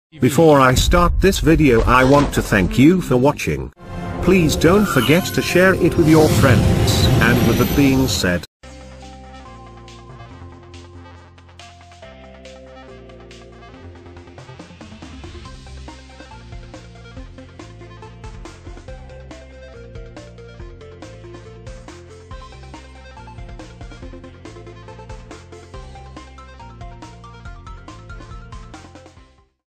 Before I start this video, I want to thank you for watching. Please don't forget to share it with your friends. And with that being said,